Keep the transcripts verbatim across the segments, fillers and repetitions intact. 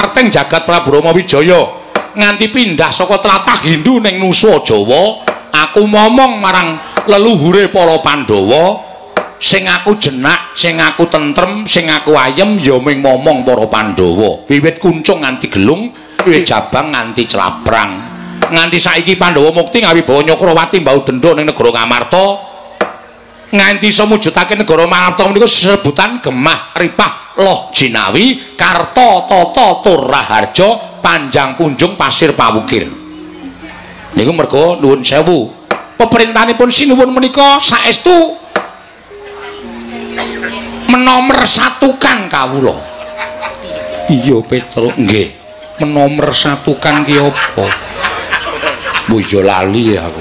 Arteng jagat Prabu Rama Wijaya nganti pindah saka tlatah Hindu ning Nusa Jawa, aku momong marang leluhure para Pandhawa, sing aku jenak, sing aku tentrem, sing aku ayem ya ming momong para Pandhawa. Wiwit kuncung nganti gelung, wiwit jabang nganti celabrang. Nganti saiki Pandhawa mukti ngawibawa Nyakrawati mbau dendha ning negara Ngamarta. Nganti iso mujudake negara Ngamarta menika sebutan Gemah Ripah Loh Jinawi Karta Tata Tur Raharja Panjang Punjung Pasir Pawukir. Niku merga nuwun sewu. Peperintahanipun sinuwun menika saestu menomersatukan kawula. Iya Petruk, nggih. Menomersatukan ki apa? Bu yo lali aku.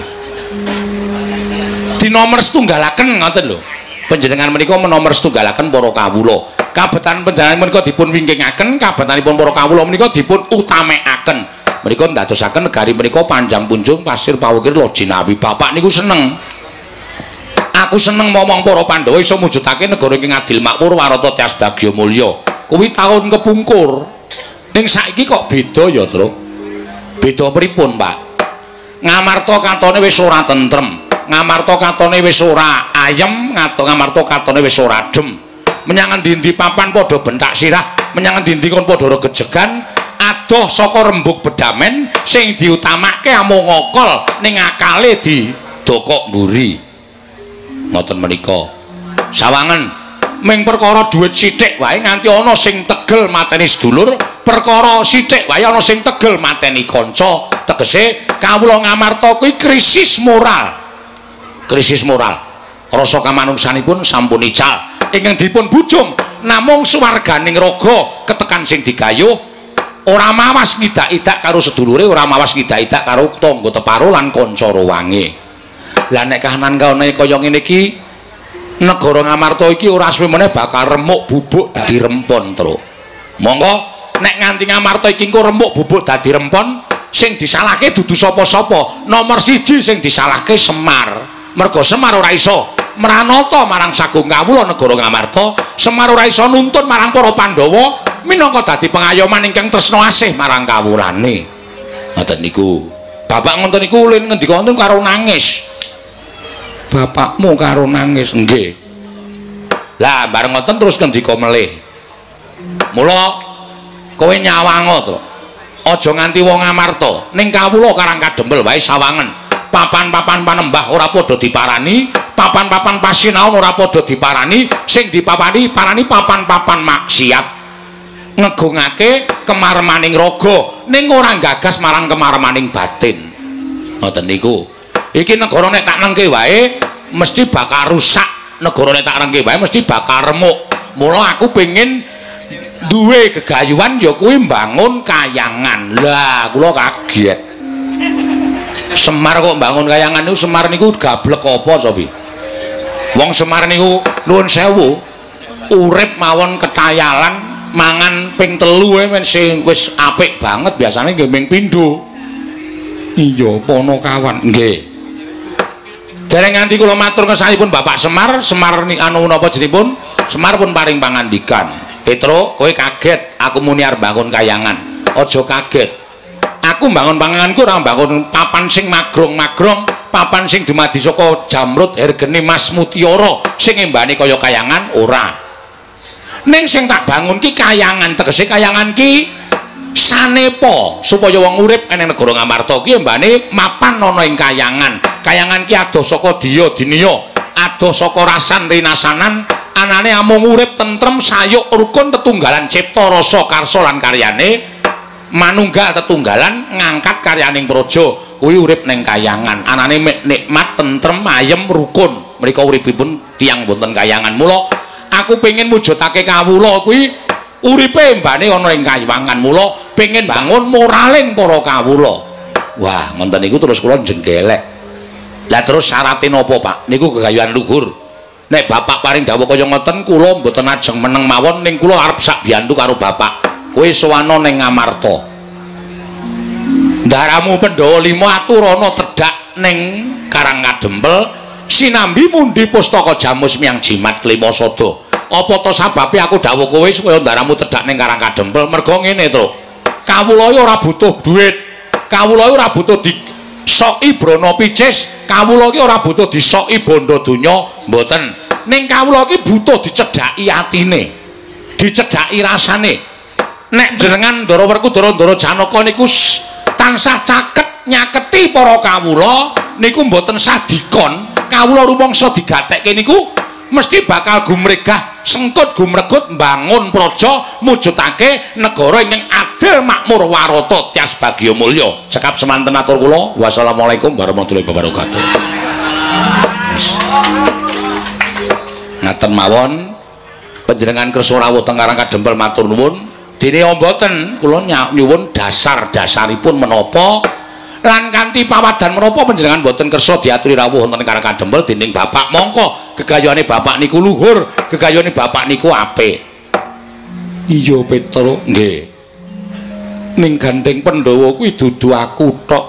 Dinomer setunggalaken ngoten lho. Panjenengan menika menomer setunggalaken para kawula. Kabetan panjenengan menika dipun wingkingaken, kabetanipun para kawula menika dipun utamekaken. Menika ndadosaken negari menika Panjang Punjung Pasir Pawukir Loh Jinawi. Bapak niku seneng. Aku seneng momong para Pandhawa iso mujudake negara ing adil makmur warata tias bagya mulya. Kuwi taun kepungkur. Ning saiki kok beda ya, Tru? Beda pripun, Pak? Ngamarta katone wis ora tentrem. Ngamarta katone wis ora ayem, Ngamarta katone wis ora adem. Menyang endi-endi papan padha bentak sirah, menyang endi-endi kon padha regejegan, adoh saka rembug bedamen sing diutamake amung ngokol ning akale didokok mburi. Ngoten menika. Sawangen ming perkara dhuwit sithik wae nganti ana sing tegel mateni sedulur, perkara sithik wae ana sing tegel mateni kanca. Tegese kawula Ngamarta kuwi krisis moral. Krisis moral. Rasa kamanungsanipun sampun ical. Ingkang dipun bujung namung suwarganing raga ketekan sing digayuh, ora mawas ngidak-idak karo sedulure, ora mawas ngidak-idak karo tangga teparo lan kanca rowange. Lah nek kahanan kene kaya ngene iki, negara Ngamarta iki ora suwe meneh bakal remuk bubuk dadi rempon, Tru. Monggo nek nganti Ngamarta iki engko remuk bubuk dadi rempon, sing disalahke dudu sapa-sapa. Nomor siji sing disalahke Semar. Merga Semar ora iso mranata marang sagung kawula negara Ngamarta. Semar ora iso nuntun marang para Pandhawa minangka dadi pengayoman ingkang tresna asih marang kawulane. Ngoten niku. Bapak ngoten niku ulin ngendika wonten karo nangis. Bapakmu karo nangis, nggih. Lah bareng ngoten terus ngendika melih. Mula kowe nyawanga, Tru. Aja nganti wong Ngamarta ning kawula Karang Kadempel wae sawangen. Papan-papan panembah ora padha diparani, papan-papan pasinaon ora padha diparani, sing dipapani parani papan-papan maksiat. Ngegungake kemaremaning raga ning ora gagas marang kemaremaning batin. Ngoten niku. Iki negara nek tak nengke wae mesti bakal rusak. Negara nek tak nengke wae mesti bakal remuk. Mula aku pengen duwe gegayuhan ya kuwi mbangun kayangan. Lah kula kaget. Semar kok bangun kayangan niku, Semar niku gablek apa cobi? Wong Semar niku nuwun sewu urip mawon ketayalan mangan ping telu e men sing wis apik banget, biasane nggih ping pindho. Iya Ponokawan nggih. Dereng nganti kula matur kesanipun Bapak Semar, Semar niku anu napa jenipun? Semar pun paring pangandikan. Petro, kowe kaget aku muni arep bangun kayangan. Aja kaget. Aku mbangun panganganku ora mbangun papan sing magrong-magrong, papan sing dumadi saka jamrut hergene Mas Mutiara sing embane kaya kayangan ora. Ning sing tak bangun ki kayangan, tegese kayangan ki sanepa supaya wong urip ning negara Ngamarta ki embane mapan ana ing kayangan. Kayangan ki adoh saka diya dinya, adoh saka rasan rinasanan, anane amung urip tentrem sayuk rukun tetunggalan cipta rasa karsa lan karyane. Manunggal tetunggalan ngangkat karyaning praja kuwi urip ning kayangan, anane nikmat tentrem ayem rukun. Mrika uripipun tiyang wonten kayangan. Mula aku pengin mujudake kawula kuwi uripe mbane ana ing kayangan. Mula pengin bangun moraling para kawula. Wah ngoten niku terus kula jenggelek. Lah terus syaraté napa Pak? Niku gegayuhan luhur. Nek Bapak paring dawuh kaya ngoten kula mboten ajeng meneng mawon, ning kula arep sak biyantu karo Bapak. Kowe sowana ning Ngamarta. Ndaramu Pandhawa lima aturana tedhak ning Karang Kadempel, sinambi mundi pustaka jamus miyang jimat Klimasada. Apa to sababe aku dawuh kowe supaya ndaramu tedhak ning Karang Kadempel? Merga ngene, Tru. kawula ora butuh duit. Kawula ora butuh disoki brana picis, kawula iki ora butuh disoki bondo donya, mboten. Ning kawula iki butuh dicedhaki atine. Dicedhaki rasane. Nek jenengan Ndara Werkudara Ndara Janaka niku tansah caket nyaketi para kawula niku mboten sadikon, kawula rumangsa digatekke niku mesti bakal gumregah sengkut gumregut mbangun praja mujudake negara ingkang adil makmur warata tias bagya mulya. Cekap semanten atur kula. Wassalamualaikum warahmatullahi wabarakatuh. Ngaten mawon panjenengan kersa rawuh teng Karang Kadempel matur nuwun. Dene mboten kula nyuwun dasar-dasaripun menapa lan kanthi pawadan menapa panjenengan mboten kersa diaturi rawuh wonten Karang Kadempel dening bapak, mongko gegayane bapak niku luhur, gegayane bapak niku apik. Iya Petro, nggih. Ning gandeng Pandhawa kuwi dudu aku tok.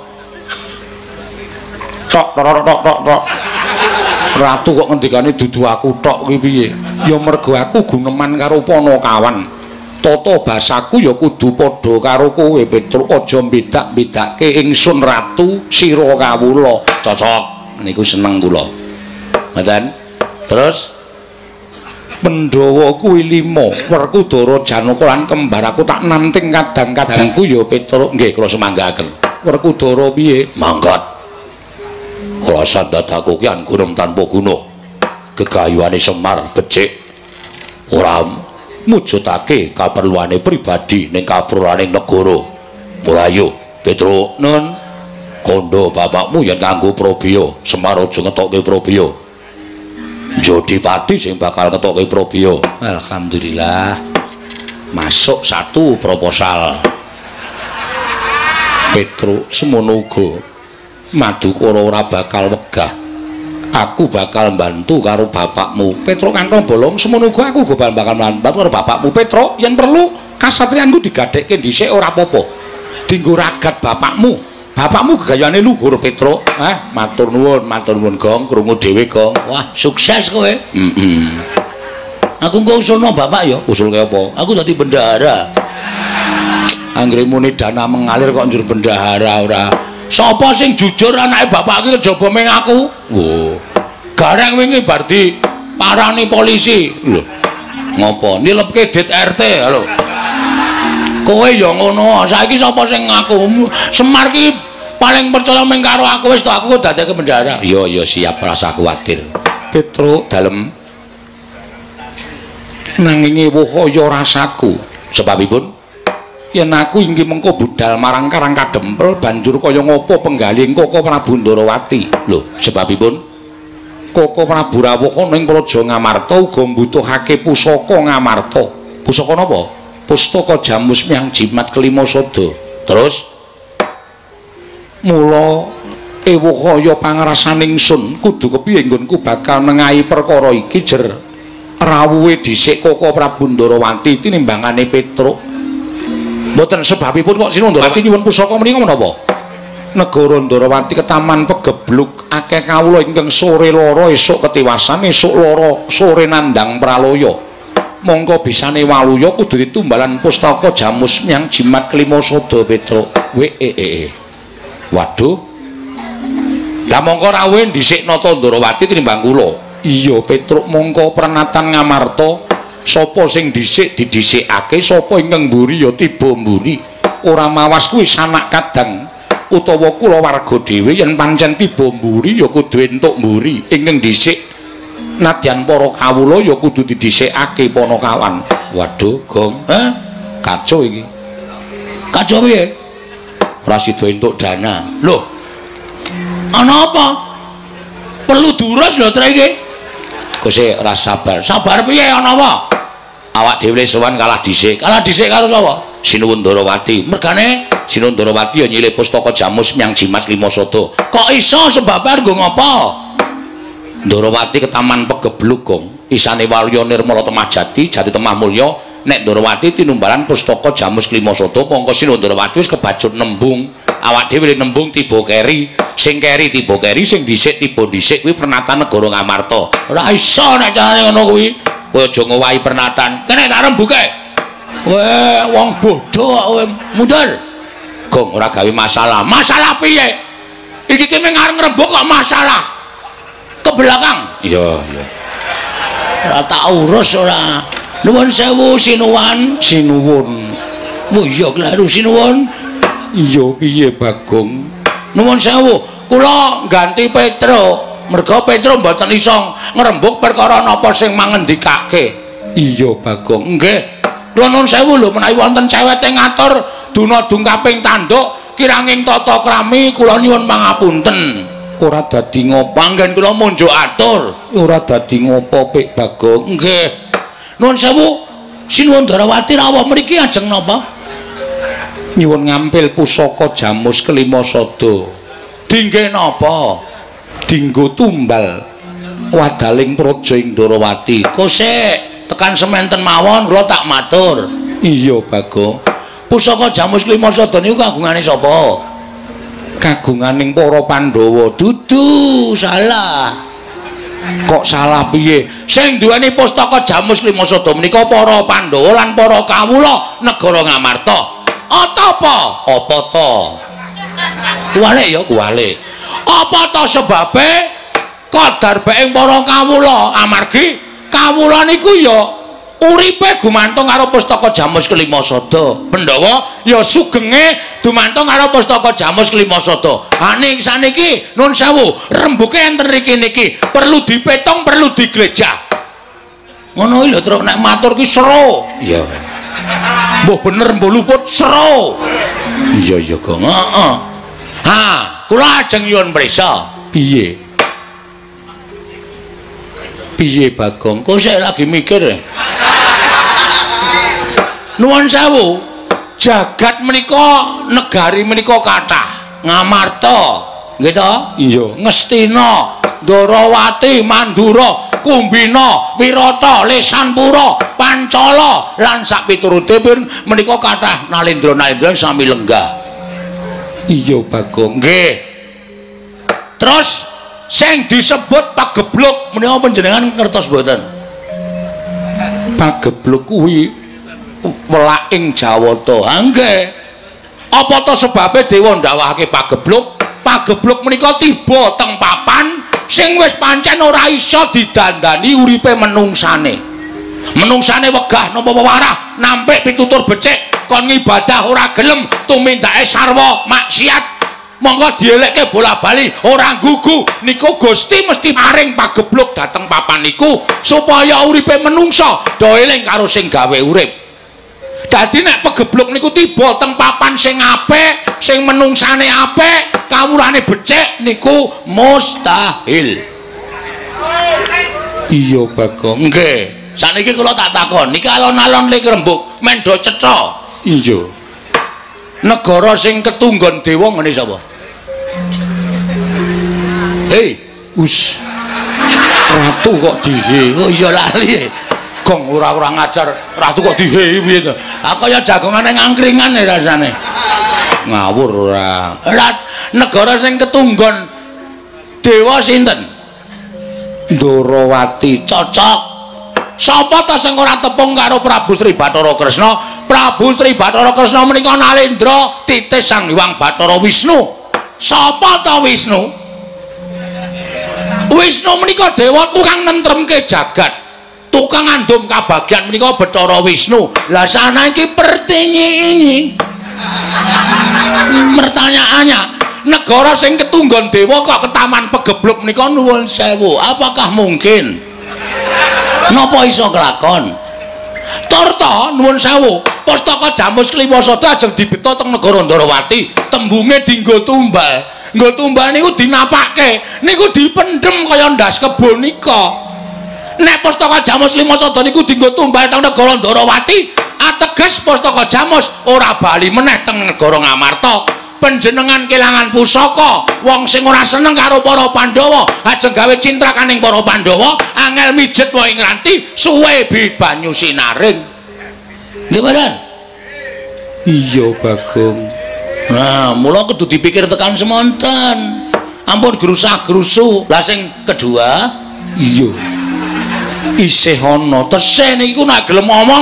Tok tok tok tok tok. Ratu kok ngendikane dudu aku tok kuwi piye? Ya mergo aku guneman karo Panakawan. Tata basaku ya kudu padha karo kowe Petro, aja mbedak-bedake ingsun ratu sira kawula. Cocok niku seneng kula. Mboten? Terus Pandhawa kuwi lima, Werkudara Janaka lan kembar aku tak nanting kadang-kadangku ya Petro. Nggih kula semanggaken. Werkudara piye? Mangkat. Kula sandhataku ki gunung tanpa gunung. Gegayuhane Semar becik ora mujudake kaperluane pribadi ning kaperluane negara. Mulayu Petro nun kondo bapakmu yen nganggo Prabeya, Semar aja ngetokke Prabeya. Jodipati sing bakal ngetokke Prabeya. Alhamdulillah. Masuk satu proposal. Petro semono uga Madukara ora bakal wegah. Aku bakal bantu karo bapakmu Petro kantong bolong, semono uga aku uga bakal bantu karo bapakmu Petro. Yen perlu kasatriyanku digadekke dhisik ora apa-apa. Dinggo ragat bapakmu. Bapakmu gegayane luhur Petro. Hah, matur nuwun, matur nuwun Gong, krungu dhewe Gong. Wah, sukses kowe. Heeh. Aku engko usulno bapak ya. Usulke apa? Aku dadi bendahara. Anggere muni dana mengalir kok njur bendahara ora. Sapa sing jujur anake bapak iki kejaba meng aku? Wo. Gareng wingi bar di parani polisi. Lho. Ngopo? Nilepke dit R T lho. Kowe ya ngono. Saiki sapa sing ngaku? Semar ki paling percaya meng karo aku wis to aku dadekke bendahara. Iya ya siap rasa kuwatir. Petro dalem nanging wohaya rasaku. Sebabipun yen aku inggih mengko budal marang Karang Kadempel banjur kaya ngopo penggalih Koko Prabu Ndarawati. Lho, sebabipun Koko Prabu Rawuh ning Praja Ngamarta uga mbutuhake pusaka Ngamarta. Pusaka napa? Pustaka Jamus Miang Jimat Kelima Sada. Terus mula ewuh kaya pangrasaning sun kudu kepiye nggonku bakal nengahi perkara iki jer rawuhe dhisik Koko Prabu Ndarawati tinimbangane Petro. Mboten sebabipun kok Sina Ndarawati nyuwun pusaka menika menapa? Negara Ndarawati ketaman pegebluk akeh kawula ingkang sore lara esuk ketiwasan, esuk lara sore nandhang pralaya. Mongko bisane waluya kudu ditumbalan pustaka Jamus Miang Jimat Kelima Sada Petro. We e e e. Waduh. Lah mongko rawuhe dhisik Nata Ndarawati tinimbang kula. Iya Petro, mongko pranatan Ngamarta. Sapa sing dhisik didhisikake, sapa ingkang mburi ya tiba mburi. Ora mawas kuwi sanak kadang utawa kula warga dhewe yen pancen tiba mburi ya kudu entuk mburi. Ingkang dhisik nadyan para kawula ya kudu didhisikake Panakawan. Waduh, Gong. Hah? Kacau iki. Kacau piye? Ora sida entuk dana. Loh. Ana apa? Perlu durus lho tre iki. Kose ora sabar. Sabar piye ana apa? Awak dhewe sowan kalah dhisik. Kalah dhisik karo sapa? Sinuwun Ndarawati. Mergane Sinuwun Ndarawati ya nyilih pustaka Jamus Miang Jimat Lima Sada. Kok iso sebabar nggo ngopo? Ndarawati ketaman pegebluk Gong. Isane Waluya Nirmala Temajati, Jati Temah Mulya. Nek Ndarawati tinumbalan pustaka Jamus Lima Sada, mongko Sinuwun Ndarawati wis kebajut nembung. Awak dhewe nembung tiba keri. Sing keri tiba keri, sing dhisik tiba dhisik kuwi pernatan negara Ngamarta. Ora iso nek carane ngono kuwi. Kowe aja ngowahi pernatan. Kene tak rembuke. Weh, wong bodoh kowe mundur. Gong ora gawe masalah. Masalah piye? Iki ki mung arep ngrembug kok masalah. Ke belakang. Iya, iya. Ora tak urus ora. Nuwun sewu sinuwun, sinuwun. Oh iya kleru sinuwun. Iya piye Bagong? Nuwun sewu, kula ganti Petro. Merga Petro mboten iso ngrembug perkara napa sing mangendikake. Iya Bagong. Nggih. Kula nuwun sewu lho menawi wonten cewete ngatur duna dungkaping tanduk kiranging tata krami kula nyuwun pangapunten. Ora dadi ngopo anggen kula munjuk atur. Ora dadi ngopo Pik Bagong. Nggih. Nuwun sewu, sinuwun Darawati rawuh mriki ajeng napa? Nyuwun ngampil pusaka Jamus Kelima Sada. Dingge napa? Dinggo tumbal wadaling praja ing Darawati. Kosek tekan semanten mawon kula tak matur. Iya Bagong. Pusaka Jamus Kelima Sada niku kagungane sapa? Kagunganing para Pandhawa. Dudu, salah. Kok salah piye? Sing duweni pustaka Jamus Kelima Sada menika para Pandhawa lan para kawula negara Ngamarta. Apa? Apa to? Kuwalik ya kuwalik. Apa to sebabe kadar being para kawula amargi kawula niku ya uripe gumantung karo pustaka Jamus Kelima Sada. Pandhawa ya sugenge dumantung karo pustaka Jamus Kelima Sada. Ha ning saniki nuwun sewu, rembuke enten riki niki perlu dipetong, perlu diglejah. Ngono lho terus nek matur ki sero. Iya. Mbah bener mbah luput sero. Iya iya Gong. Heeh. Ha, kula ajeng nyuwun prisa. Piye? Piye Bagong? Kok sik lagi mikir? Nuwun sewu, jagat menika negari menika kathah. Ngamarta, nggih to? Iya. Ngastina, Darawati, Mandura, Kumbina, Wirata, Lesanpura, Pancala lan sak piturutipun menika kathah nalendra-nalendra sami lenggah. Iya Bagong. Nggih. Terus sing disebut pagebluk menika panjenengan ngertos mboten? Pagebluk kuwi welaking Jawata. Ha nggih. Apa to sebabe dewa ndawahake pagebluk? Pagebluk menika tiba teng papan sing wis pancen ora iso didandani uripe menungsane. Menungsane wegah napa wewarah nampik pitutur becik kon ngibadah ora gelem tumindake sarwa maksiat. Monggo dielekke bola-bali ora gugu niku Gusti mesti maring pagebluk dateng papan niku supaya uripe menungsa do eling karo sing gawe urip. Dadi nek pagebluk niku tiba teng papan sing apik, sing menungsane apik, kawulane becik niku mustahil. Iya Bagong. Nggih. Saniki kula tak takon, niki alon-alon le Rembug men do cetha. Iya. Negara sing ketunggon dewa ngene sapa? Hei, us. Ratu kok dihe. Oh iya lali. Gong ora-ora ngajar. Ratu kok dihe piye to? Ah kaya jagongane ngangkringan ya rasane. Ngawur ora. Negara sing ketunggon dewa sinten? Darawati. Cocok. Sapa ta sing ora tepung karo Prabu Sri Bathara Kresna? Prabu Sri Bathara Kresna menika Nalendra titis Sang Hyang Bathara Wisnu. Sapa ta Wisnu? Wisnu menika dewa tukang nentremke jagat. Tukang andum kabagyan menika Bathara Wisnu. Lah saniki pertanyaan. Pertanyaannya, negara sing ketunggon dewa kok ketaman pagebluk menika nuwun sewu. Apakah mungkin? Napa iso kelakon? Torta nuwun sewu, pustaka Jamus Kelima Sada ajeng dibeta teng negara Darawati, tembunge dinggo tumbal. Nggo tumbal niku dinapake, niku dipendhem kaya ndas kebon nika. Nek pustaka Jamus Kelima Sada niku dinggo tumbal teng negara Darawati, ateges pustaka Jamus ora bali meneh teng negara Ngamarta. Panjenengan kelangan pusaka, wong sing ora seneng karo para Pandhawa, ajeng gawe cintrakaning para Pandhawa, angel mijet wae ngranti suwe banyu sinaring. Nggih mboten? Iya Bagong. Nah, mula kudu dipikir tekan semonten. Ampun grusah-grusu. Lah sing kedua, iya. Isih ana tesih niku nek gelem ngomong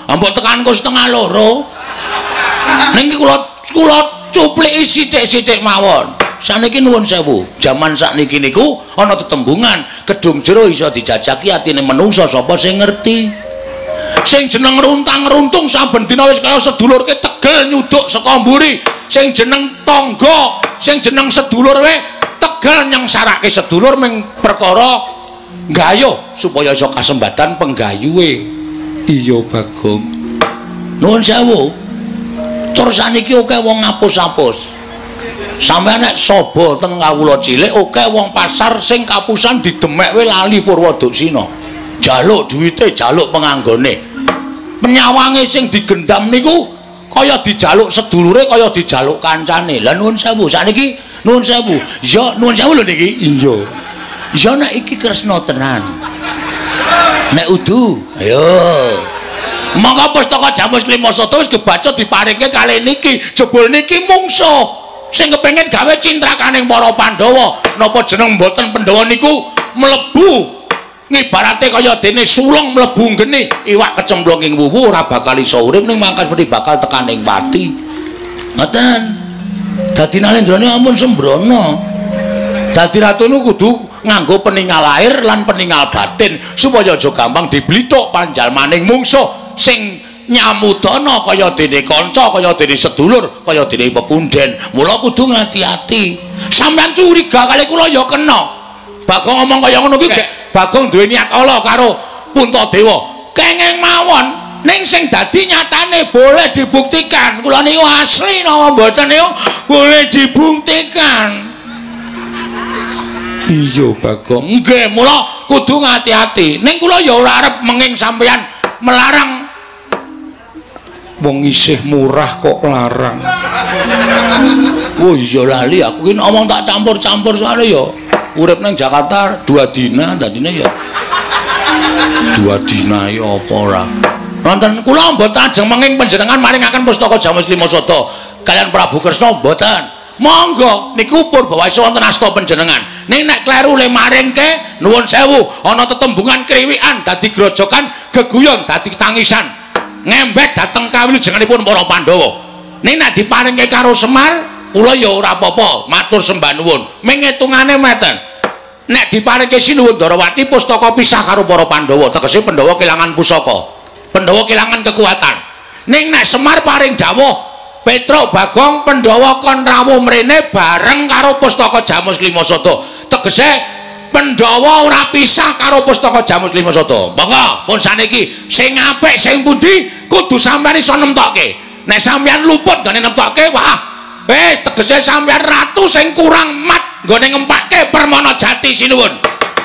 Mbok tekanku setengah loro. Ning iki kula kula cupliki sithik-sithik mawon. Saniki nuwun sewu, jaman sakniki niku ana tetembungan kedung jero iso dijajaki atine menungsa sapa sing ngerti. Sing jeneng runtang-runtung saben dina wis kaya sedulurke tegel nyuduk saka mburi. Sing jeneng tangga, sing jeneng sedulur we tegel nyengsarake sedulur ming perkara nggayuh supaya iso kasembatan penggayuhe. Iya Bagong. Nuwun sewu. Tur saniki akeh wong ngapus-apus. Sampeyan nek saba teng kawula cilik akeh wong pasar sing kapusan didemek we lali Purwadaksina. Jaluk duwite, jaluk penganggone. Penyawange sing digendam niku kaya dijaluk sedulure, kaya dijaluk kancane. Lah nuwun sewu, sakniki nuwun sewu. Ya nuwun sewu lho niki. Iya. Ya nek iki Kresna tenan. Nek udu, ayo. Monggo pustaka Jamus Limasada wis kebaca diparingke kalih niki, jebul niki mungsuh. Sing kepengin gawe cintrakaning para Pandhawa napa jeneng mboten Pandhawa niku mlebu ngibarate kaya dene sulung mlebu geni iwak kecemplung ing wuwu ora bakal iso urip ning mangkas mesti bakal tekaning pati. Ngoten. Dadi nalendrane ampun sembrono. Dadi ratu niku kudu nganggo peninggal lahir lan peninggal batin supaya aja gampang diblithuk panjalmaning mungsuh sing nyamudana kaya dene kanca, kaya dene sedulur, kaya dene pepunden. Mula kudu ngati-ati. Sampeyan curiga kali kula ya kena. Bagong ngomong kaya ngono ki Bagong duwe niat ala karo Puntadewa. Kenging mawon ning sing dadi nyatane boleh dibuktikan. Kula niku asli napa mboten niku boleh dibuktikan. Iya Bagong. Nggih, mula kudu ngati-ati. Ning kula ya ora arep menging sampeyan melarang wong isih murah kok larang. Oh iya lali aku ki omong tak campur-campur soalnya ya urip nang Jakarta dua dina dadine ya dua dina ya apa ora. Wonten kula mboten ajeng menging panjenengan maringaken pustaka Jamus Limasada kalian Prabu Kresna mboten. Monggo niku Purbawasa wonten asta panjenengan. Ning nek kleru le maringke nuwun sewu ana tetembungan kriwikan dadi grojokan geguyon dadi tangisan. Ngembek dateng kawilujenganipun para Pandhawa. Ning nek diparingke karo Semar, kula ya ora apa-apa, matur sembah nuwun. Ming hitungane meten. Nek diparingke Sinuwun Darawati pustaka pisah karo para Pandhawa, tegese Pandhawa kelangan pusaka. Pandhawa kelangan kekuatan. Ning nek Semar paring dawuh, Petruk Bagong Pandhawa kon rawuh mrene bareng karo pustaka Jamus Limasada. Tegese Pandhawa ora pisah karo pustaka Jamus Limasada. Monggo pun saniki sing apik sing pundi kudu sampeyan iso nemtokke. Nek sampeyan luput gane nemtokke, wah wis tegese sampeyan ratu sing kurang mat nggone ngempake permana jati sinuwun.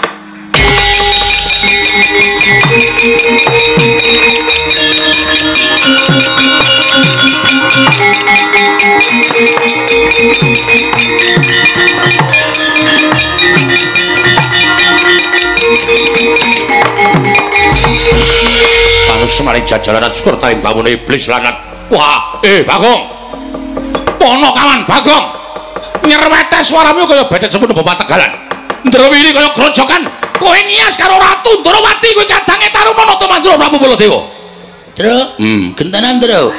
Panus semaring jajaran syukur taing bangun iblis lanat. Wah, eh Bagong. Pono kawan Bagong. Nyerwete suaramu kaya bedet semono bapak Tegalan. Ndrawiri kaya grojokan. Kowe ngias karo Ratu Ndrawati kowe kadange taruna nata Mandura Prabu Baladewa. Truk, hmm, gentenan Truk.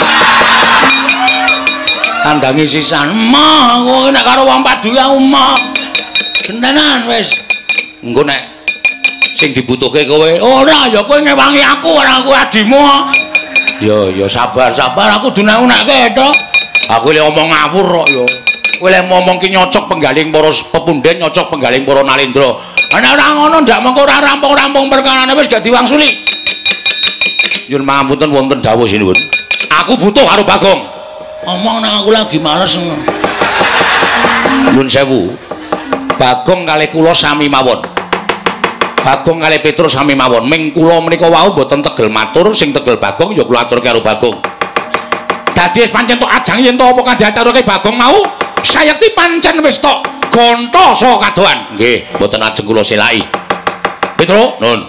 Kandangi sisan, mah kowe nek karo wong paduli aku mah. Gentenan wis. Engko nek sing dibutuhke kowe ora ya kowe ngewangi aku ora aku adimu. Ya ya sabar sabar aku dunak-unakke to. Aku le omong ngawur kok ya. Kowe le ngomong ki nyocok penggaling para pepunden nyocok penggaling para Nalendra. Ana ora ngono ndak mengko ora rampung-rampung perkarane wis gak diwangsuli. Nyuwun pangapunten wonten dawuh sinuwun. Aku butuh karo Bagong. Omong nang aku lagi males. Nuwun sewu. Bagong kalih kula sami mawon. Bagong kalih Petrus sami mawon. Ming kula menika wau mboten tegel matur, sing tegel Bagong ya kula aturke karo Bagong. Dadi wis pancen tok ajang yen to apa kang diaturke Bagong mau, sayekti pancen wis tok gonta saka kadohan. Nggih, mboten ajeng kula selai. Petrus, nun.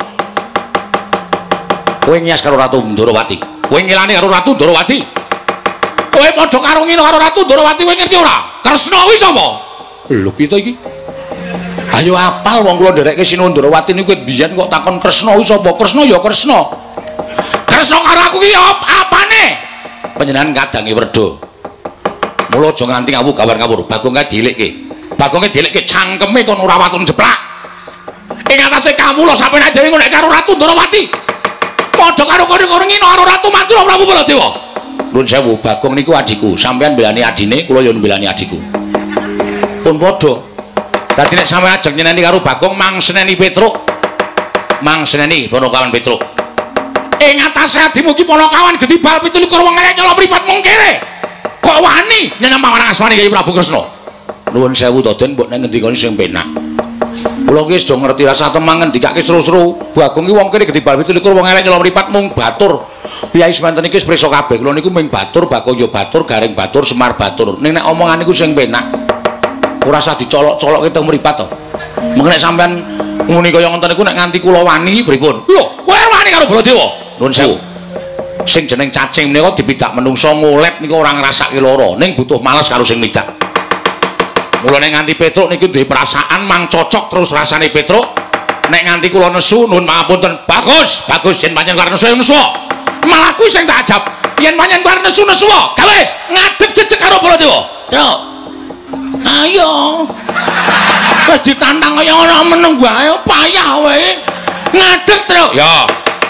Kowe ngias karo Ratu Ndarawati. Kowe ngilani karo Ratu Ndarawati. Kowe padha karo ngino karo Ratu Ndarawati kowe ngerti ora? Kresna kuwi sapa? Lho pita iki? Ayo apal wong kula nderekke Sinuwun Ndarawati niku biyen kok takon Kresna kuwi sapa? Kresna ya Kresna. tresno karo aku ki apane? Panjenengan kadangi werda. Mula aja nganti ngawu gawar-gawur. Bagong kae dilikke. Bagong kae dilikke cangkeme kon ora watun jeplak. Ing atase kawula sampeyan dhewe ngono karo Ratu Ndrawati. Padha karo kono-kono ngino karo Ratu Mantura Prabu Baladewa. Nuwun sewu, Bagong niku adhiku. Sampeyan mbelani adine, kula ya mbelani adhiku. Pun padha. Dadi nek sampeyan ajeng nyeneni karo Bagong mangseneni Petruk. Mangseneni Ponokawan Petruk. Ing atase adimu ki Ponokawan Gedibal pitu likur wong elek nyolong mripat mung kere. Kok wani nyeneng marang asmane Kyai Prabu Kresna. Nuwun sewu Daden mbok nek ngendikane sing penak. Kula ki wis do ngerti rasa temang ngendikake seru-seru. Bagong ki wong kene Gedibal pitu likur wong elek nyolong mripat mung batur. Kyai semanten iki wis prisa kabeh. Kula niku ming batur, Bagong ya batur, Garing batur, Semar batur. Ning nek omongan niku sing penak. Ora usah dicolok-colokke teng mripat to. Mengko nek sampean muni kaya ngoten niku nek nganti kula wani pripun? Lho, kowe wani karo Baladewa. Nuwun sewu. Sing jeneng cacing menika dipidak menungso ngolet niku ora ngrasake lara, ning butuh males karo sing midak. Mulane nganti Petruk niku duwe perasaan mang cocok terus rasane Petruk. Nek nganti kula nesu nuwun pangapunten. Bagus, bagus yen pancen karo nesu nesu. Malah kuwi sing tak ajab. Yen pancen karo nesu nesu, gawes ngadeg jejeg karo Baladewa. Truk. Ayo. Wis ditantang kaya ngono meneng wae payah wae. Ngadeg, Truk. Ya.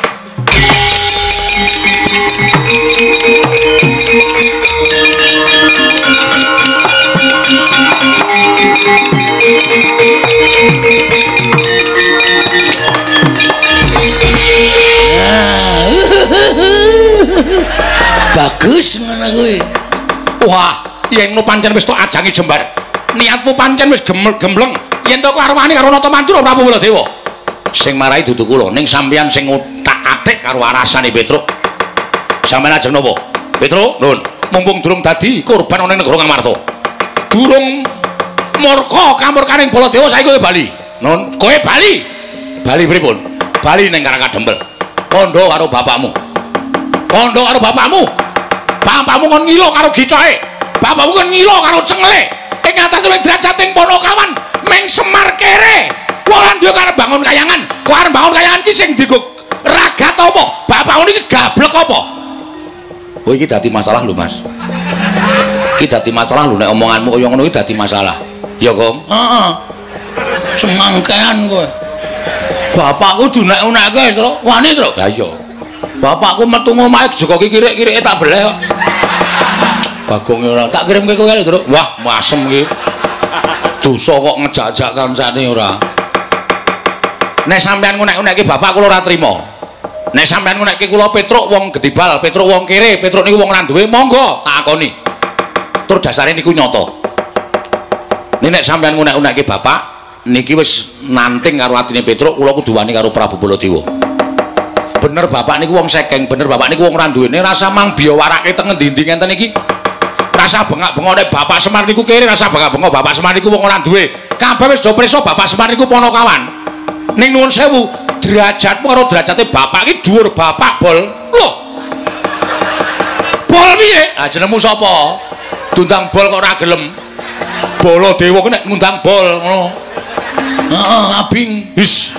Bagus ngono kuwi. Wah, yen no pancen wis tok ajangi jembar. Niatmu pancen wis gembleng. Yen to karo wani karo Nata Mantura Prabu Baladewa. Sing marai dudu kula, ning sampeyan sing utak-atik karo warasane Petruk. Sampeyan ajeng napa? Petruk, nun, mumpung durung dadi korban ana ning negara Ngamarta. Durung murka kamurkaning Baladewa saiki kowe bali. Nun, kowe bali. Bali pripun? Bali ning Karangkadempel. Kandha karo bapakmu. Kandha karo bapakmu. Bapakmu kon ngilo karo gicoke. Bapakmu kon ngilo karo cengle. Ing atase derajating Ponokawan meng Semar kere. Ora duwe karep bangun kayangan. Kok arep bangun kayangan ki sing digo ragat apa? Bapakmu niki gablek apa? Oh iki dadi masalah lho, Mas. Iki dadi masalah lho nek omonganmu kaya ngono iki dadi masalah. Ya, Kong? Heeh. Semangkean kowe. Bapakku dunek-uneke, Tru. Wani, Tru? Lah iya. Bapakku metu ngomahe joko ki kirik-kirike tak beleh kok. Bagong ora tak kirimke kowe lho, Tru. Wah, masem iki. Dosa kok ngejak-jak kancane ora. Nek sampean ngunek-unekke bapak kula ora trima. Nek sampean ngunekke kula Petruk wong Gedibal, Petruk wong kere, Petruk niku wong ora duwe, monggo tak akoni. Tur dasare niku nyata. Nek sampean ngunek-unekke bapak niki wis nanting karo atine Petruk, kula kudu wani karo Prabu Baladewa. Bener bapak niku wong sekeng, bener bapak niku wong ora duwene, rasa mang biya warake teng endi-endi ngenten iki. Rasa bengak-bengok nek Bapak Semar niku kere, rasa bengak-bengok Bapak Semar niku wong ora duwe. Kabeh wis do prisa Bapak Semar niku Ponokawan. Ning nuwun sewu, derajatmu karo derajate bapak iki dhuwur bapak bol. Lho. Bol piye? Ah jenengmu sapa? Dundang bol kok ora gelem. Baladewa ku nek ngundang bol ngono. Heeh, abing. Wis.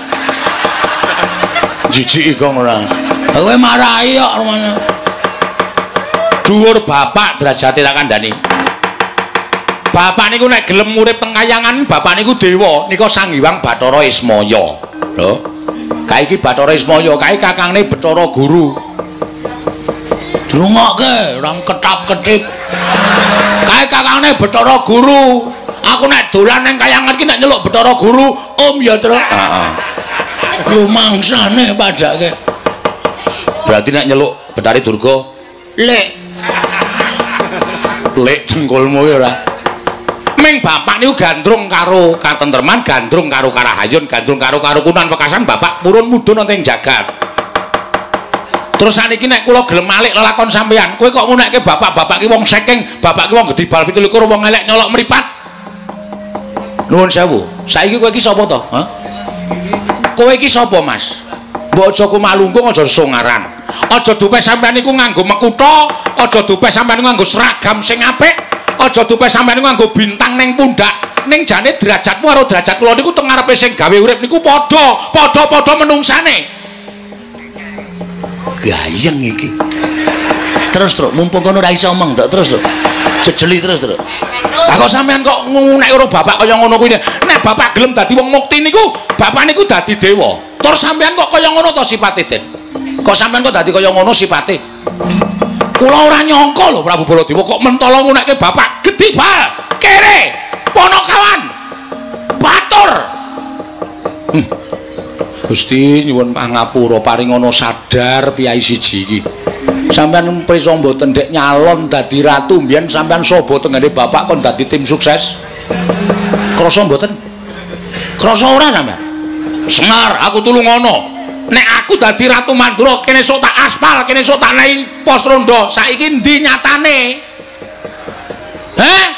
Jijiki kok ora. Kowe marahi kok ngono. Dhuwur bapak derajate tak kandhani. Bapak niku nek gelem urip teng kayangan, bapak niku dewa, nika Sang Hyang Bathara Ismaya. Lho. Kae iki Bathara Ismaya, kae kakangne Bathara Guru. Drungokke, orang ketap-ketip. Kae kakangne Bathara Guru. Aku nek dolan ning kayangan iki nek nyeluk Bathara Guru, Om ya, Tru. Heeh. Rumangsane padake. Berarti nek nyeluk Betari Durga, Lek. Lek cengkulmu ya ora. Ming bapak niku gandrung karo katentreman, gandrung karo karahayun, gandrung karo karukunan wekasan bapak purun mudhun wonten jagat. Terus saniki nek kula gelem malik lelakon sampeyan, kowe kok ngunekke bapak-bapak ki wong saking, bapak ki wong Gedibal pitu likur wong elek nyolok mripat. Nuwun sewu. Saiki kowe iki sapa to? Hah? Kowe iki sapa, Mas? Mbok aja kumalungkung aja songaran. Aja dupe sampeyan niku nganggo mekutha, aja dupe sampeyan niku nganggo seragam sing apik. Aja dupe sampeyan nganggo bintang ning pundak, ning jane derajatmu karo derajat kula niku teng ngarepe sing gawe urip niku padha, padha-padha menungsane. gayeng iki. Terus Truk, mumpung kono ora iso omong tok terus Truk. Jejeli terus Truk. Lah kok sampean kok nek karo bapak kaya ngono kuwi. Nek bapak gelem dadi wong mukti niku, bapak niku dadi dewa. Terus sampean kok kaya ngono to sipate, Den? Kok sampean kok dadi kaya ngono sipate? Kula ora nyangka lho Prabu Baladewa kok mentala ngunekke bapak gedhi bal, kere, ponokawan, batur. Hmm. Gusti nyuwun pangapura paringono sadar piyai siji iki. Sampeyan prisa mboten ndek nyalon dadi ratu mbiyen sampeyan sobo tenggene bapak kon dadi tim sukses. Krasa mboten? Krasa ora sampeyan? Semar, aku tulung ngono. Nek aku dadi Ratu Mandura kene sok tak aspal, kene sok tak nehi pos rondo, saiki ndi nyatane? Heh?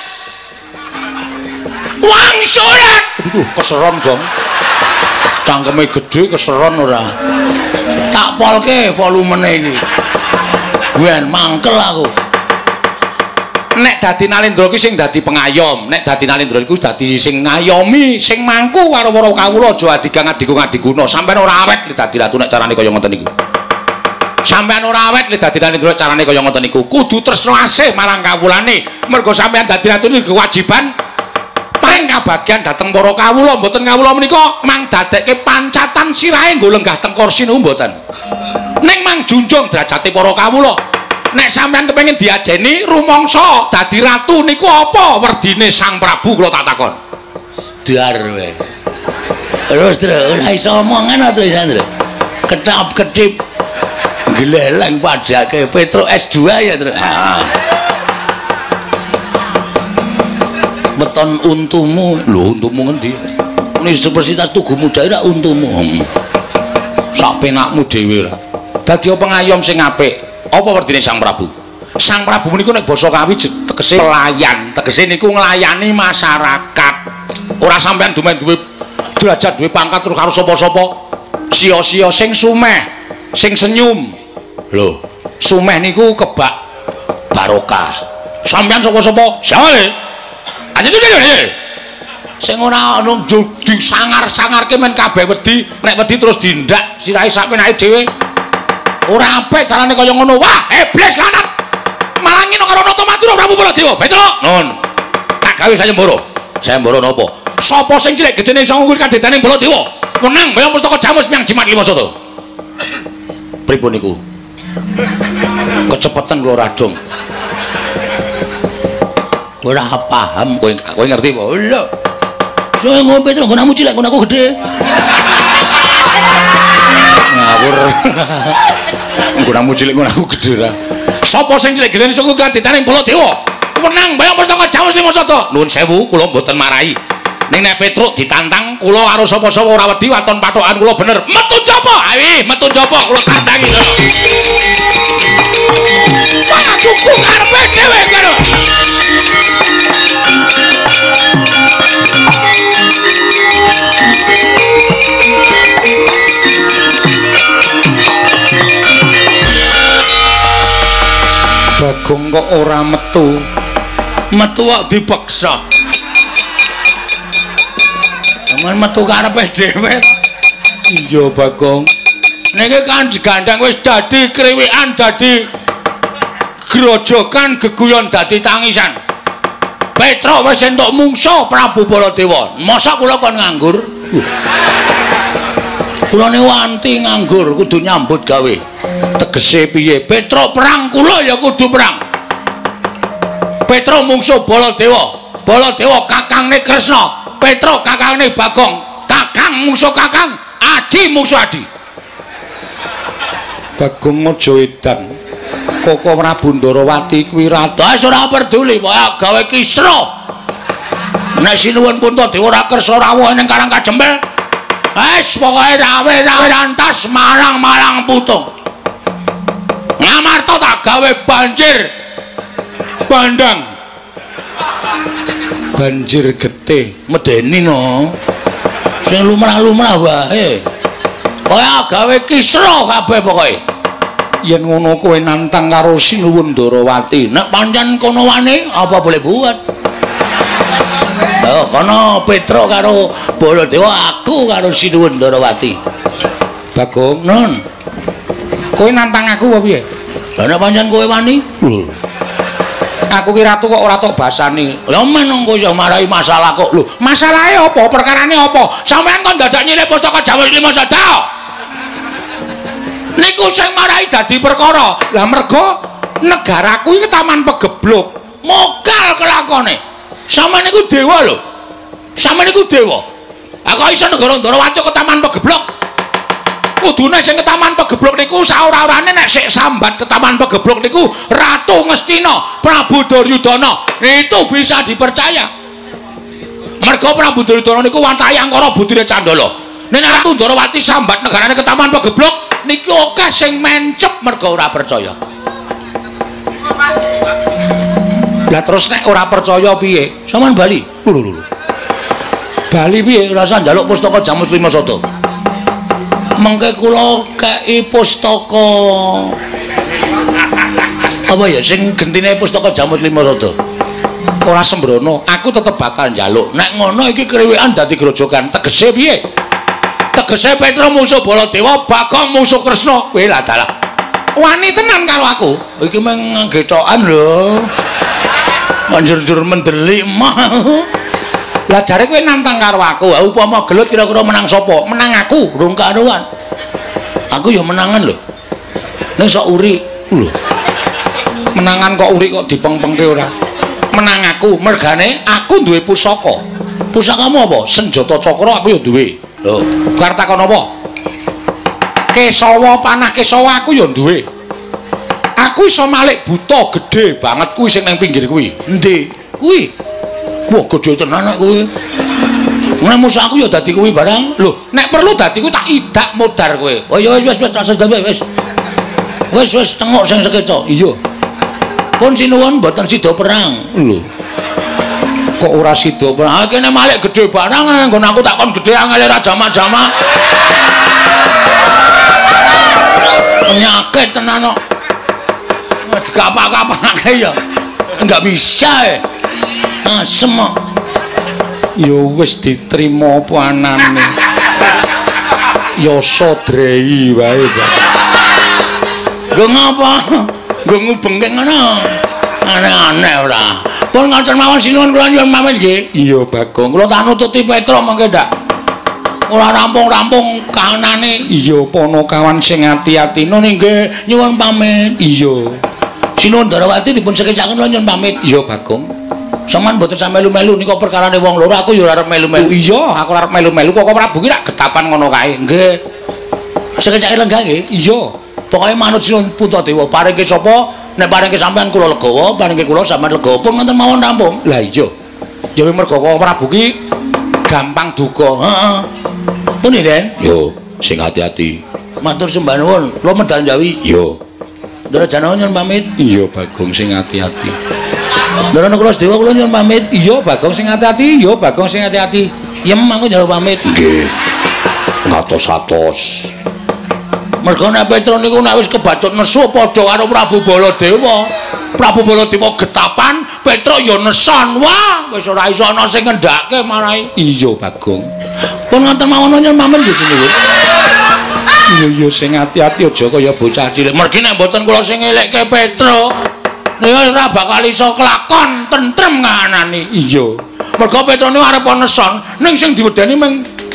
Wangsulan. Aduh, keseron, Gong. Cangkeme gedhe keseron ora. Tak polke volumene iki. Guen mangkel aku. Nek dadi Nalendra ki sing dadi pengayom, nek dadi Nalendra iku dadi sing ngayomi, sing mangku karo para kawula aja adigang adiku ngadiguna. Sampeyan ora awet li dadi ratu nek carane kaya ngoten niku. Sampeyan ora awet li dadi Nalendra carane kaya ngoten niku. Kudu tresno asih marang kawulane. Mergo sampeyan dadi ratu niku kewajiban paring kabagian dhateng para kawula, mboten kawula menika mang dadekke pancatan sirahe nggo lenggah teng kursi niku mboten. Ning mang junjung derajate para kawula. Nek sampean kepengin diajeni rumangsa dadi ratu niku apa werdine Sang Prabu kula tak takon. Dar wae. Terus terus ora iso omongan to Indra. Ketap-ketip gleleng padake Petro S dua ya terus. Ah. Beton untumu, lho untumu ngendi? Universitas Tugu Muda ora untumu. Hmm. Sak penakmu dhewe ra. Dadi pengayom sing apik. Apa werdine Sang Prabu? Sang Prabu niku nek basa Kawi tegese pelayan, tegese niku nglayani masyarakat. Ora sampean dumen duwe derajat duwe pangkat terus karo sapa-sapa. Sia-sia sing sumeh, sing senyum. Lho, sumeh niku kebak barokah. Sampean sapa-sapa? Sale. Aja dene. Sing ora ono disangar-sangarke men kabeh wedi, nek wedi terus dindak sirahe sak penake dhewe. Ora apik carane kaya ngono. Wah, iblis lanang. Malah ngino karo Nata Matura Prabu Baladewa. Betul. Nun. Tak gawe sayembara. Sayembara napa? Sapa sing cilik gedene iso ngungkul kadetane Baladewa? Menang bayang pustaka Jamus miang jimat lima soto. Pripun niku? Kecepatan kula radong. Ora paham kowe kowe ngerti apa? Lho. Saya ngombe terus nggonamu cilik nggonaku gedhe. Ngawur. Nggonamu cilik nggonaku gedhe ra. Sapa sing cilik gedhe iso kadetane Baladewa? Menang bayang pustaka Jamus lima soto. Nuwun sewu kula mboten marahi. Ning nek Petruk ditantang kula karo sapa-sapa ora wedi waton patokan kula bener. Metu japa? Ayo metu japa kula tantangi to. Wah, kuku karepe dhewe karo. Bagong kok ora metu. Metu kok dipaksa. Aman metu karepe dhewe. Iya Bagong. Niki kan digandeng wis dadi kriwikan, dadi grojokan, geguyon dadi tangisan. Petruk wis entuk mungsa Prabu Baladewa. Mosok kula kon nganggur? Kula ne wanti nganggur, kudu nyambut gawe. Tegese piye? Petruk perang kula ya kudu perang. Petruk mungsuh Baladewa. Baladewa kakangne Kresna. Petruk kakangne Bagong. Kakang mungsuh kakang, adi mungsuh adi. Bagong aja edan. Koko Prabu Ndarawati kuwi ratu. Wis ora peduli, pokoke gawe kisruh. Nek sinuwun Puntadewa ora kersa rawuh ning Karang Kajembel. Wis pokoke rawe-rawe rantas marang-marang putung. Ngamarta tak gawe banjir bandang. Banjir getih medeni no. Sing lumrah-lumrah wae. Kaya gawe kisruh kabeh pokoke. Yen ngono kowe nantang karo Sinuwun Ndarawati, nek pancen kono wane apa boleh buat. Oh, kono Petruk karo Baladewa, aku karo Sinuwun Ndarawati. Bagong, Nun. Kowe nantang aku apa piye? Lah nek pancen kowe wani? Lho. Aku ki ratu kok ora tok basani. Ya meneng kowe iso marahi masalah kok. Lho, masalahe apa? Perkarane apa? Sampeyan kok dadak nyilih pustaka Jamus Lima Sada. Niku sing marahi dadi perkara. Lah mergo negaraku iki taman pegeblok. Mokal kelakone. Sampeyan niku dewa lho. Sampeyan niku dewa. Lah kok iso negara Ndarawati ke taman pegeblok? Kudune sing ke taman pegeblok niku saora-orane nek sik sambat ke taman pegeblok niku Ratu Ngastina, Prabu Duryudana. Itu bisa dipercaya. Mergo Prabu Duryudana niku wantahi angkara budine Candala. Nek Ratu Ndarawati sambat negarane ke taman pegeblok niki akeh sing mencep mergo ora percaya. Lah terus nek ora percaya piye? Sampeyan bali. Lho lho lho. Bali piye? Rasa njaluk pustaka Jamus Lima Sada. Mengke kula kei pustaka apa ya sing gentine pustaka Jamus Lima Sada. Ora sembrono, aku tetep bakal njaluk. Nek ngono iki kriwikan dadi grojogan. Tegese piye? Tegese Petra musuh Baladewa, Bagong musuh Kresna. Kowe lah dalah. Wani tenan karo aku. Iki meng getokan lho. Manjur-jur mendelik mah. Lah jare kowe nantang karo aku, upama gelut kira-kira menang sapa? Menang aku, rung karuan. Aku ya menangan lho. Ning sok uri lho. Menangan kok uri kok dipeng-pengke ora. Menang aku, mergane aku duwe pusaka. Pusakamu apa? Senjata cakra aku ya duwe. Lho, arep takon apa? Kesawa panah kesawa aku ya duwe. Aku iso malik buta gedhe banget kuwi sing nang pinggir kuwi. Endi? Kuwi. Wah, gedhe tenan nek kuwi. Nek musuh aku ya dadi kuwi barang. Lho, nek perlu dadi ku tak idak modar kowe. Oh ya wis wis wis tak sedhe wis. Wis wis tengok sing sekeca. Iya. Pun sinuwun mboten sida perang. Lho. Kok ora sida perang? Ah kene malik gedhe barang nggon aku tak kon gedhe angel ra jamak-jamak. Penyakit tenan kok. Dikapak-kapake ya. Enggak bisa ya. Ah, semok. Ya wis diterima apa anane. Ya sodrei wae, Pak. Nggo ngapa? Nggo ngubengke ngono. Aneh-aneh ora. Pun ngoten mawon sinuwun kula nyuwun pamit nggih. Iya, Bagong. Kula tak nututi Petra mangke ndak. Ora rampung-rampung kahanane. Iya, Panakawan sing ati-ati. Nun nggih nyuwun pamit. Iya. Sinuwun Ndarawati dipun sekecaken kula nyuwun pamit. Iya, Bagong. Sampeyan mboten sampe melu-melu nika perkarane wong loro, aku ya ora arep melu-melu. Iya, aku arep melu-melu kok Prabu ki rak getapan ngono kae. Nggih. Sekecake lenggah nggih. Iya. Pokoke manut Sinuwun Puntadewa, paringke sapa? Nek paringke sampeyan kula legawa, paringke kula sampeyan legawa. Pun ngoten mawon rampung. Lah iya. Ya mergo kok Prabu ki gampang duka. Heeh. Pun ya, Den? Yo, sing hati-hati. Matur sembah nuwun. Kula medal Jawi. Yo. Ndara Jana nyuwun pamit. Iya, Bagong sing hati-hati. Ndara Kula Sedewa kula nyuwun pamit. Iya, Bagong sing hati-hati. Iya, Bagong sing hati-hati. Yem mangko njaluk pamit. Nggih. Ngatos-atos. Mergo nek Petra niku nek wis kebacut nesu padha karo Prabu Baladewa. Prabu Baladewa getapan, Petra ya neson. Wah, wis ora iso ana sing ngendhake marahi. Iya, Bagong. Pun ngoten mawon nyuwun pamit nggih sinuwun. Iya iya sing ati-ati aja kaya bocah cilik. Mergi nek mboten kula sing ngelekke Petra, niku ora bakal iso kelakon tentrem kanane. Iya. Mergo Petra niku arep neson, ning sing diwedeni meng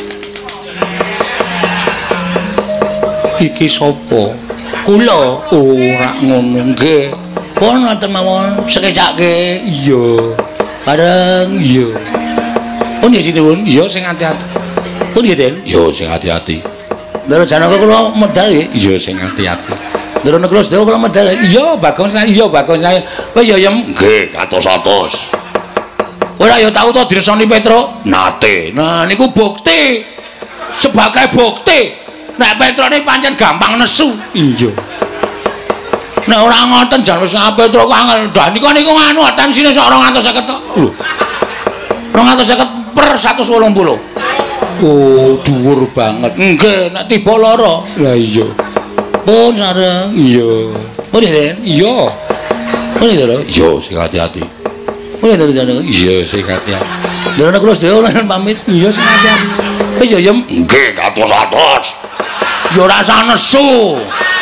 iki sapa? Kula. Ora ngono. Nggih. Pun ngoten mawon sekecake. Iya. Bareng. Iya. Pun ya sinuwun. Iya sing hati-hati. Pun ya, Den. Iya sing hati-hati. Ndara Janaka kula medal nggih. Iya sing hati-hati. Ndara Kula Sedewa kula medal. Iya, Bagong saya. Iya, Bagong saya. Wis ya Yem. Nggih, katos-atos. Ora ya tau to diresoni Petra. Nate. Nah, niku bukti. Sebagai bukti nek Petra ini pancen gampang nesu. Iya. Nek ora ngoten jan wis Petra kok angel. Dah nika niku nganu tensine sok dua ratus lima puluh. Lho. dua ratus lima puluh per seratus wolung puluh. Oh, dhuwur banget. Nggih, nek tiba lara. Lah iya. Pun sareng. Iya. Pun ya, Den? Iya. Pun ya, Dara? Iya, sing hati-hati. Pun ya, Dara Janaka? Iya, sing hati-hati. Ndara Kula Sedewa lan pamit. Iya, sing hati-hati. Wis ya, Yem. Nggih, katos-atos. Ya ora usah nesu.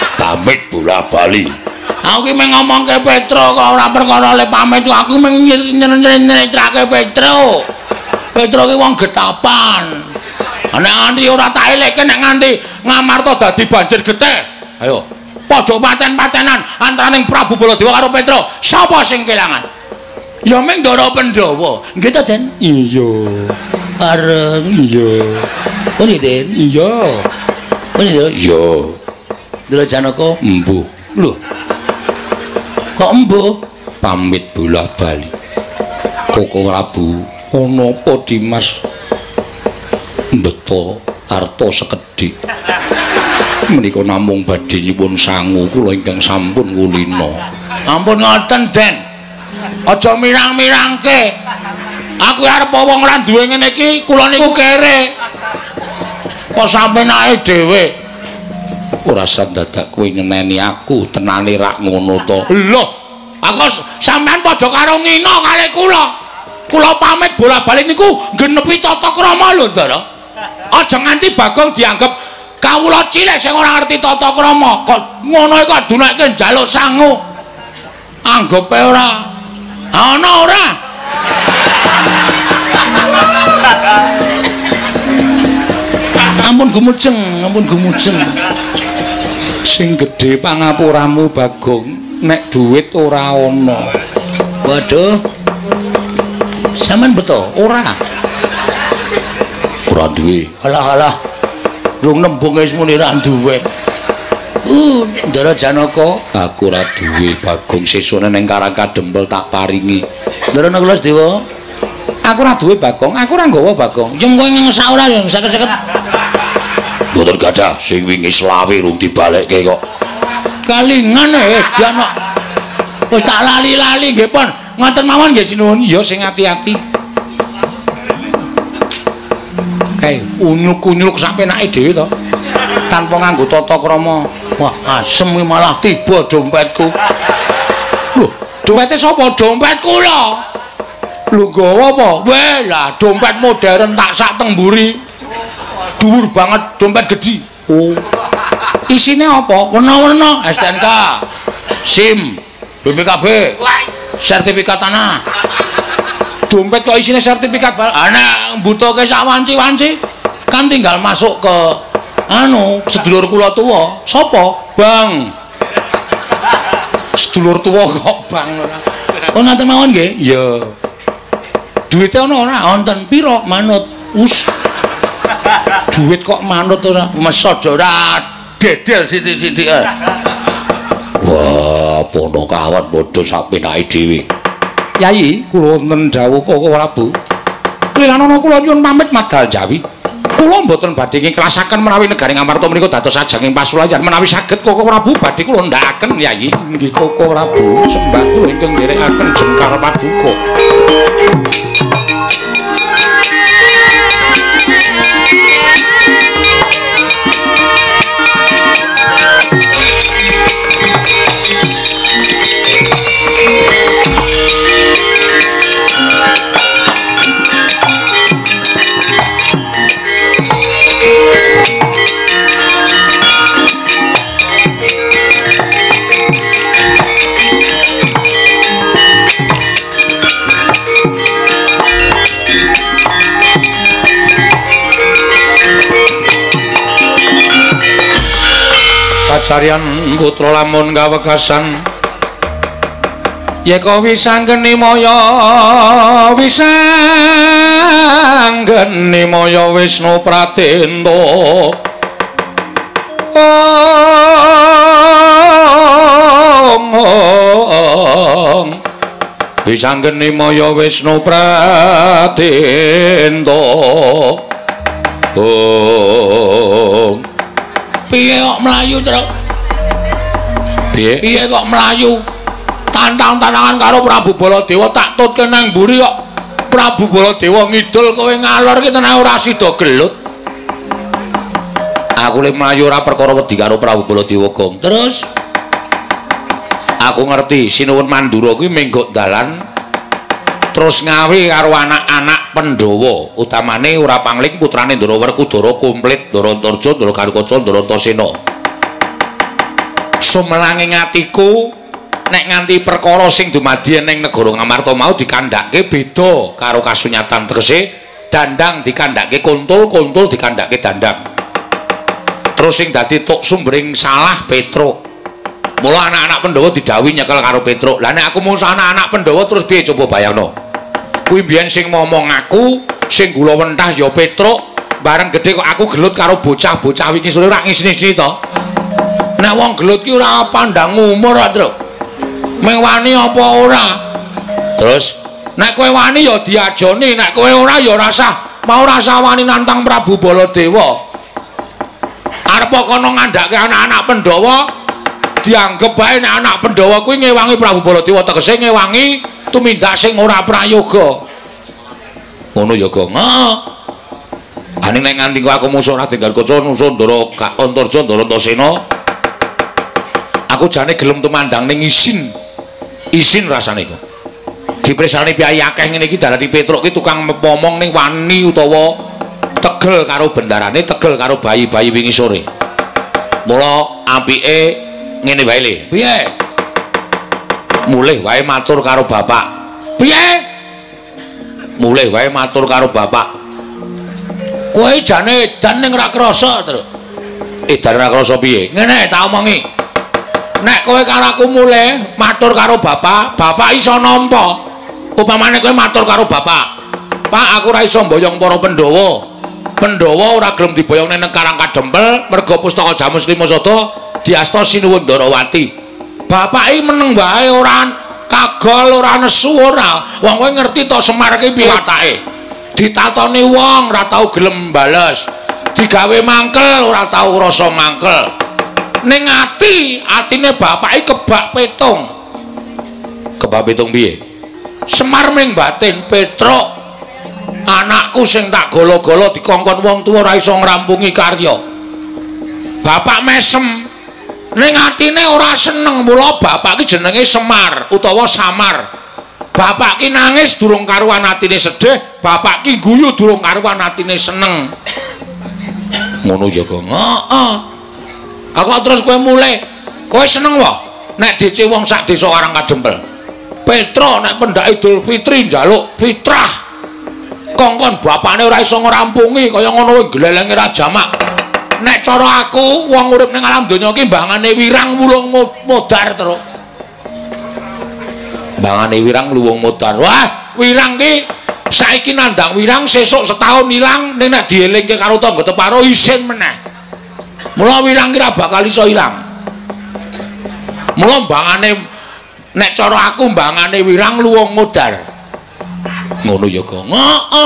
Pamit bola bali. Aku ki meng ngomongke Petro kok ora perkara le pamit aku meng nyeritrake Petro. Petro ki wong getapan. Nek nganti ora tak elekke nek nganti Ngamarta dadi banjir getih. Ayo, padha paten-patenan antaraning Prabu Baladewa karo Petro. Sapa sing kelangan? Ya meng Ndara Pandhawa. Nggih ta, Den? Iya. Bareng. Iya. Puni, Den? Iya. Puni, Den? Iya. Ndara Janaka Embuh. Lho. Kok embuh? Pamit bola bali. Koko Prabu, ana apa Dimas? Mbeta arta sekedhik. Menika namung badhe nyuwun sangu kula ingkang sampun kulina. Ampun ngoten, Den. Aja mirang-mirangke. Aku arep wong ora duwe ngene iki, kula niku kere. Kok sampe nae dhewe. Ora sandadak kowe nyeneni aku, tenane rak ngono to. Lho, aku sampean padha karo ngina kali kula. Kula pamit bola-bali niku genepi tata krama lho, Ndara. Aja nganti Bagong dianggep kawula cilik sing ora ngerti tata krama. Kok ngono iku adunekke njaluk sangu. Anggepe ora ana ora? Ampun gumujeng, ampun gumujeng. Sing gedhe pangapuramu Bagong, nek dhuwit ora ana. Waduh. Sampeyan beto ora? Ora duwe. Alah-alah. Rung nembung wis muni ra duwe. Uh, Ndara Janaka, Aku ora duwe Bagong, sesone ning Karangkadempel tak paringi. Ndara Nakuladewa, Aku ora duwe Bagong, aku ora nggawa Bagong. jeng kowe ngsak ora yang seket-seket. Mboten gadah, sing wingi selawe rung dibalekke kok. Kalingan eh Janaka. Wis tak lali-lali nggih pon. Ngoten mawon nggih sinuwun. Ya sing ati-ati. Kae Unyuk-unyuk sak penake dhewe to. Tanpa nganggo tata krama. wah asem iki malah tiba dompetku. Lho, dompete sapa? Dompet kula. Lho nggawa apa? Weh lah dompet modern tak sak temburi. Dhuwur banget dompet gedhi. Oh. Isine apa? Werna-werna S T N K, SIM, B P K B, sertifikat tanah. Dompet kok isine sertifikat bal. Ana mbutuhke sak wanci-wanci kan tinggal masuk ke anu sedulur kula tuwa. Sapa? Bang. Sedulur tuwa kok bang ora. Oh ngoten mawon nggih. Ya. Duwite ana ora? Wonten pira manut? Us. Duit kok manut ora? Mesodo ora dedel sithik-sithik. Wah, pono kawan padha sak penake dhewe. Yayi, kula wonten dawuh Koko Prabu. Kliranana kula nyuwun pamit madal Jawi. Kula mboten badhe ngiklasaken menawi negari Ngamarta menika dados ajanging pasulayan menawi saged Koko Prabu badhe kula ndakaken Yayi. Nggih Koko Prabu, sembah kula ingkang nderekaken Jengkar Paduka. Kacarian putra lamun gawekasan yeka wisanggeni maya wisanggeni maya Wisnu Pratenda ong wisanggeni maya Wisnu Pratenda ong Piye kok mlayu, Truk? piye Piye kok mlayu? Tantang-tantangan karo Prabu Baladewa tak tutke nang mburi kok. Prabu Baladewa ngidul kowe ngalor ki tenan ora sida gelut. aku le mlayu ora perkara wedi karo Prabu Baladewa Gong. Terus Aku ngerti Sinuwun Mandura kuwi menggo dalan terus ngawe karo anak-anak Pandhawa, utamane ora pangling putrane Ndara Werkudara komplit, Ndara Antarja, Ndara Karukaca, Ndara Antasena. sumelanging atiku nek nganti perkara sing dumadi ning negara Ngamarta mau dikandhake beda karo kasunyatan tegese dandang dikandhake kuntul kuntul dikandhake dandang terus sing dadi tuk sumbering salah Petruk mula anak-anak Pandhawa didhawuhi nyekel karo Petruk lah nek aku mung anak-anak Pandhawa terus piye coba bayangno kuwi mbiyen sing ngomong aku sing gula wentah ya Petruk bareng gedhe kok aku gelut karo bocah-bocah wingi sore ora ngisini-isini to nek wong gelut ki ora pandang umur ta Truk meng wani apa ora terus nek kowe wani ya diajoni nek kowe ora ya rasah mau rasa wani nantang Prabu Baladewa arep kono ngandhake anak-anak Pandhawa dianggep bae nek anak Pandhawa kuwi ngewangi Prabu Baladewa tegese ngewangi tumindak sing ora prayoga ngono ya Gong aning nek nganti aku musuh Raden Gargaca musuh Ndara Antarja Ndara Antasena aku jane gelem tumandang ning isin isin rasane kok dipresani piye akeh ngene iki dalane Petruk ki tukang ngomong ning wani utawa tegel karo bendarane tegel karo bayi-bayi wingi sore mula apike ngene wae le piye mulih wae matur karo bapak piye mulih wae matur karo bapak kowe jane edan ning ra krasa terus edan ra krasa piye ngene tak omongi nek kowe karo aku mulih matur karo bapak bapak iso nampa upamane kowe matur karo bapak Pak aku ora iso mboyong para Pandhawa Pandhawa ora gelem diboyongne nang Karang Kadempel merga pustaka Jamus Klimasada diasta Sinuwun Ndarawati bapak iki meneng wae ora kagol ora nesu ora wong kowe ngerti to Semar ki piye watake ditatoni wong ora tau gelem bales digawe mangkel ora tau rasa mangkel ning ati atine bapake kebak petung kebak petung piye Semar ming batin Petruk anakku sing tak golo-golo dikongkon wong tuwa ora iso ngrampungi karya bapak mesem ning atine ora seneng mula bapak ki jenenge Semar utawa Samar bapak ki nangis durung karuan atine sedih bapak ki guyu durung karuan atine seneng ngono ya Gong heeh aku terus kowe mulih kowe seneng wae nek D C wong sak desa Karang Kadempel Petruk nek pendhak Idul Fitri njaluk fitrah kongkon bapakne ora iso ngrampungi kaya ngono kuwi glelenge ra jamak nek cara aku wong urip ning alam donya ki mbangane wirang wulung modar terus mbangane wirang luwung modar wah wirang ki saiki nandang wirang sesuk setahun ilang ning nek dielingke karo tangga teparo isin meneh mula wirang ki ra bakal iso ilang mula mbangane nek cara aku mbangane wirang luwung modar ngono ya Gong heeh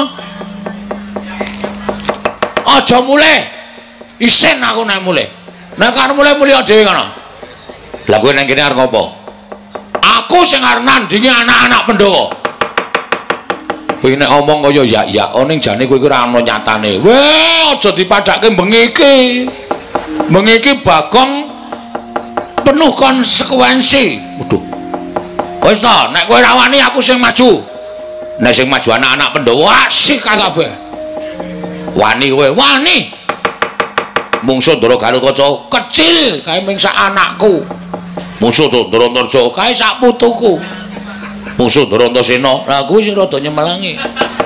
aja mulih isin aku nek mulih nek arep mulih-mulih dhewe kono lha kowe nang kene arep ngopo aku sing arep nandingi anak-anak Pandhawa kowe nek omong kaya ya-ya ning jane kowe ora ana nyatane weh aja dipadhake bengi iki bengi iki Bagong penuh konsekuensi waduh wis to nek kowe ra wani aku sing maju nek sing maju anak-anak Pandhawa asik kabeh wani kowe wani mungsuh Ndara Gargaca kecil kae ming sak anakku musuh Ndara Antarja kae sak putuku musuh Ndara Antasena lha kuwi sing rada nyemelangi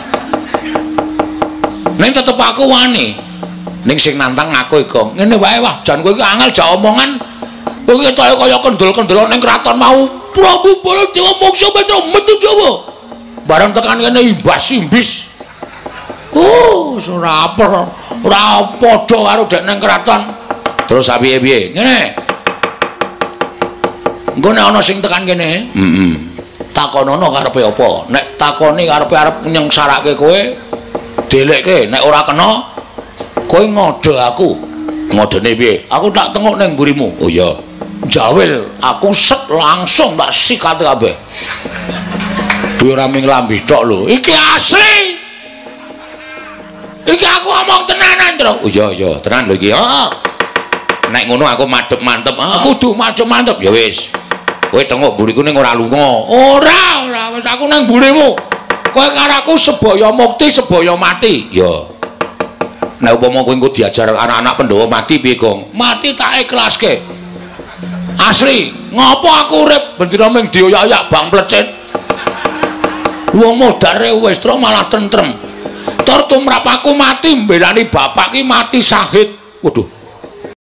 ning tetep aku wani ning sing nantang aku Gong ngene wae wah jan kowe iki angel jak omongan kowe iki kaya kendel-kendel ning kraton mau Prabu Baladewa moksa Petruk metu Jawa bareng tekan kene imbas imbis oh ora apa ora padha karo dek ning kraton terus piye-piye ngene engko nek ana sing tekan kene heeh takonono karepe apa nek takoni karepe arep nyengsarake kowe delekke nek ora kena kowe ngode aku ngodene piye aku tak tengok ning mburimu oh iya jawil aku set langsung tak sikat kabeh kuwi ora ming lambi tok lho iki asli iki aku ngomong tenanan Tru oh iya iya tenan lho iki heeh nek ngono aku madhep mantep aku kudu madhep mantep ya wis kowe tengok mburiku ning ora lunga ora ora wis aku nang mburimu kowe karo aku sebaya mukti sebaya mati ya nek upama kowe engko diajar anak-anak Pandhawa mati piye Gong mati tak ikhlaske Asli, ngopo aku urip bendina ming dioyak-oyak bang plecet. Wong modare wis tro malah tentrem. Tur tumrap aku mati mbelani bapak ki mati syahid. Waduh.